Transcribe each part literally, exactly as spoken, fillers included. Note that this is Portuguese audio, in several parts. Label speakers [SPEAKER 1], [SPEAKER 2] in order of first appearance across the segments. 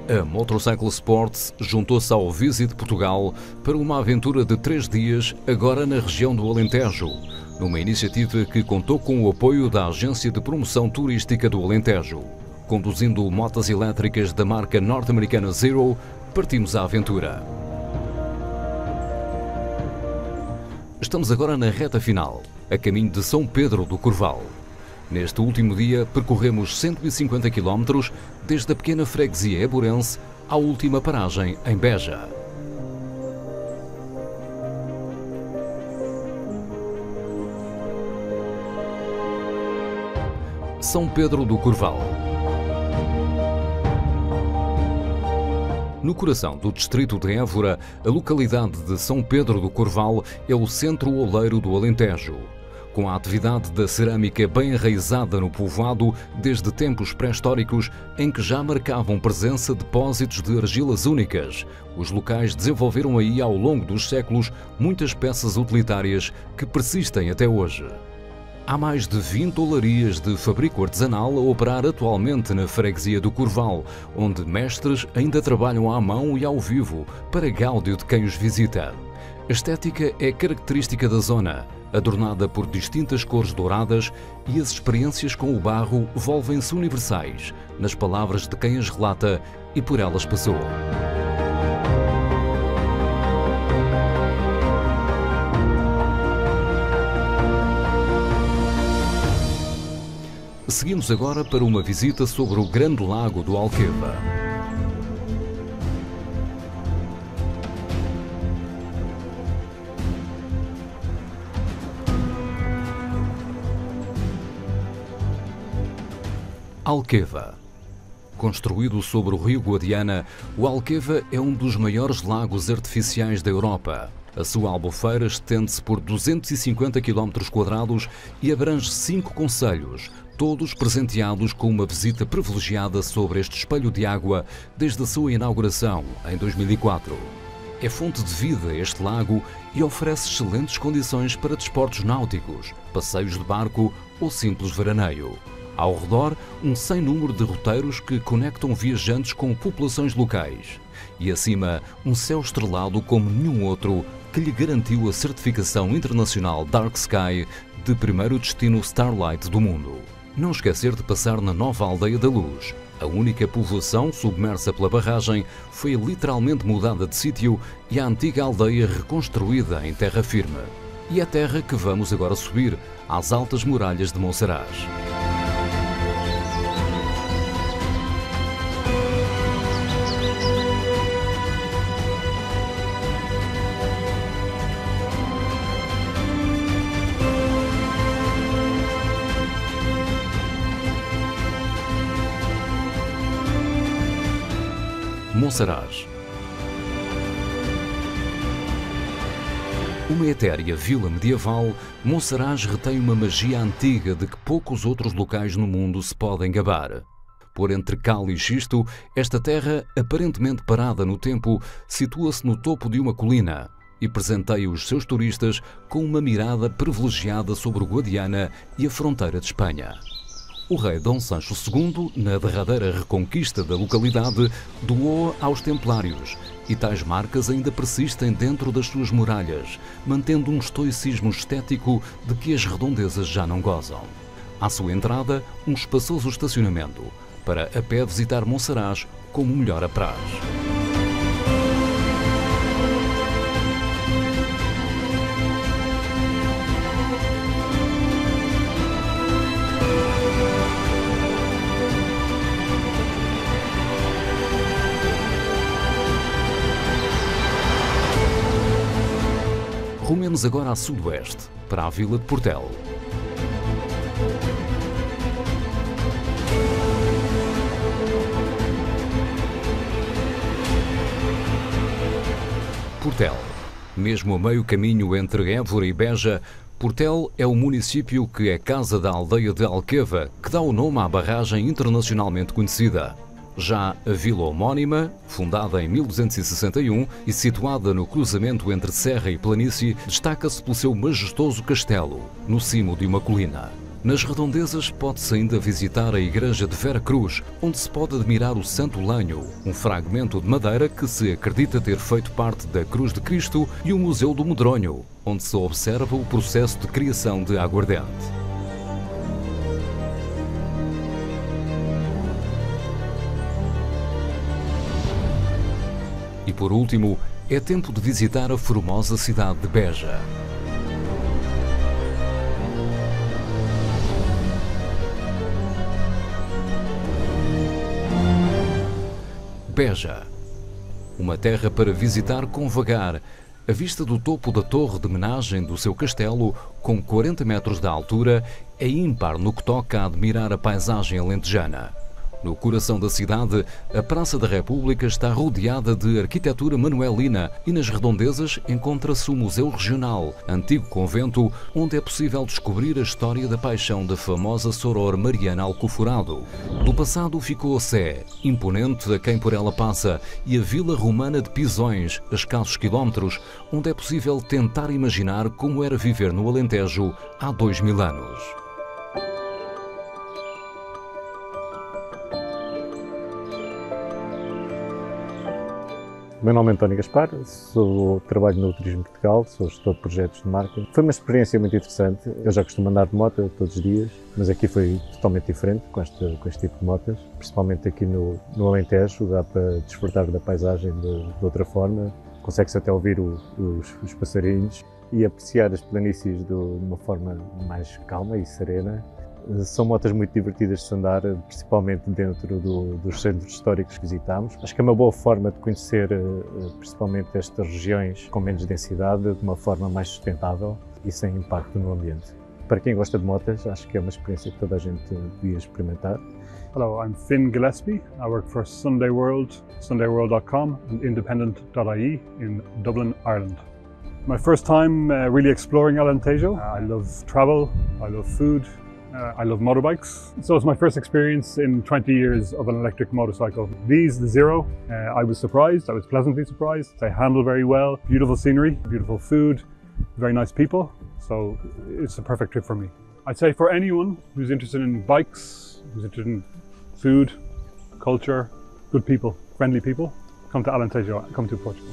[SPEAKER 1] A Motorcycle Sports juntou-se ao Visit Portugal para uma aventura de três dias, agora na região do Alentejo, numa iniciativa que contou com o apoio da Agência de Promoção Turística do Alentejo. Conduzindo motas elétricas da marca norte-americana Zero, partimos à aventura. Estamos agora na reta final, a caminho de São Pedro do Corval. Neste último dia, percorremos cento e cinquenta quilómetros desde a pequena freguesia eburense à última paragem em Beja. São Pedro do Corval. No coração do distrito de Évora, a localidade de São Pedro do Corval é o centro oleiro do Alentejo. Com a atividade da cerâmica bem enraizada no povoado desde tempos pré-históricos em que já marcavam presença depósitos de argilas únicas, os locais desenvolveram aí ao longo dos séculos muitas peças utilitárias que persistem até hoje. Há mais de vinte olarias de fabrico artesanal a operar atualmente na freguesia do Corval, onde mestres ainda trabalham à mão e ao vivo para gáudio de quem os visita. A estética é característica da zona, adornada por distintas cores douradas, e as experiências com o barro volvem-se universais, nas palavras de quem as relata e por elas passou. Seguimos agora para uma visita sobre o Grande Lago do Alqueva. Alqueva. Construído sobre o rio Guadiana, o Alqueva é um dos maiores lagos artificiais da Europa. A sua albufeira estende-se por duzentos e cinquenta quilómetros quadrados e abrange cinco concelhos, todos presenteados com uma visita privilegiada sobre este espelho de água desde a sua inauguração, em dois mil e quatro. É fonte de vida este lago e oferece excelentes condições para desportos náuticos, passeios de barco ou simples veraneio. Ao redor, um sem número de roteiros que conectam viajantes com populações locais. E acima, um céu estrelado como nenhum outro que lhe garantiu a certificação internacional Dark Sky de primeiro destino Starlight do mundo. Não esquecer de passar na nova Aldeia da Luz. A única povoação submersa pela barragem foi literalmente mudada de sítio e a antiga aldeia reconstruída em terra firme. E a terra que vamos agora subir, às altas muralhas de Monsaraz. Monsaraz. Uma etérea vila medieval, Monsaraz retém uma magia antiga de que poucos outros locais no mundo se podem gabar. Por entre cal e xisto, esta terra, aparentemente parada no tempo, situa-se no topo de uma colina e presenteia os seus turistas com uma mirada privilegiada sobre o Guadiana e a fronteira de Espanha. O rei Dom Sancho segundo, na derradeira reconquista da localidade, doou aos templários, e tais marcas ainda persistem dentro das suas muralhas, mantendo um estoicismo estético de que as redondezas já não gozam. À sua entrada, um espaçoso estacionamento, para a pé visitar Monsaraz como melhor apraz. Rumemos agora a sudoeste, para a vila de Portel. Portel. Mesmo a meio caminho entre Évora e Beja, Portel é o município que é casa da aldeia de Alqueva, que dá o nome à barragem internacionalmente conhecida. Já a vila homónima, fundada em mil duzentos e sessenta e um e situada no cruzamento entre serra e planície, destaca-se pelo seu majestoso castelo, no cimo de uma colina. Nas redondezas pode-se ainda visitar a igreja de Vera Cruz, onde se pode admirar o Santo Lenho, um fragmento de madeira que se acredita ter feito parte da Cruz de Cristo, e o Museu do Medronho, onde se observa o processo de criação de aguardente. E por último, é tempo de visitar a formosa cidade de Beja. Beja, uma terra para visitar com vagar. A vista do topo da torre de homenagem do seu castelo, com quarenta metros de altura, é ímpar no que toca a admirar a paisagem alentejana. No coração da cidade, a Praça da República está rodeada de arquitetura manuelina e nas redondezas encontra-se o Museu Regional, antigo convento, onde é possível descobrir a história da paixão da famosa soror Mariana Alcoforado. Do passado ficou a Sé, imponente a quem por ela passa, e a Vila Romana de Pisões, a escassos quilómetros, onde é possível tentar imaginar como era viver no Alentejo há dois mil anos.
[SPEAKER 2] O meu nome é António Gaspar, sou, trabalho no Turismo Portugal, sou gestor de projetos de marketing. Foi uma experiência muito interessante. Eu já costumo andar de moto todos os dias, mas aqui foi totalmente diferente com este, com este tipo de motas. Principalmente aqui no, no Alentejo, dá para desfrutar da paisagem de, de outra forma. Consegue-se até ouvir o, os, os passarinhos e apreciar as planícies de uma forma mais calma e serena. São motas muito divertidas de se andar, principalmente dentro do, dos centros históricos que visitámos. Acho que é uma boa forma de conhecer principalmente estas regiões com menos densidade de uma forma mais sustentável e sem impacto no ambiente. Para quem gosta de motas, acho que é uma experiência que toda a gente devia experimentar.
[SPEAKER 3] Hello, I'm Finn Gillespie. I work for Sunday World, sunday world dot com and independent dot I E in Dublin, Ireland. My first time uh, really exploring Alentejo. Uh, I love travel, I love food. Uh, I love motorbikes, so it's my first experience in twenty years of an electric motorcycle. These, the Zero, uh, I was surprised, I was pleasantly surprised. They handle very well, beautiful scenery, beautiful food, very nice people, so it's a perfect trip for me. I'd say for anyone who's interested in bikes, who's interested in food, culture, good people, friendly people, come to Alentejo, come to Portugal.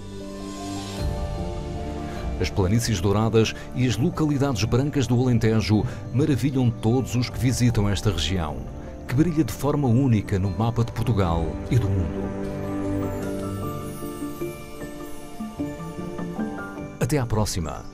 [SPEAKER 1] As planícies douradas e as localidades brancas do Alentejo maravilham todos os que visitam esta região, que brilha de forma única no mapa de Portugal e do mundo. Até à próxima!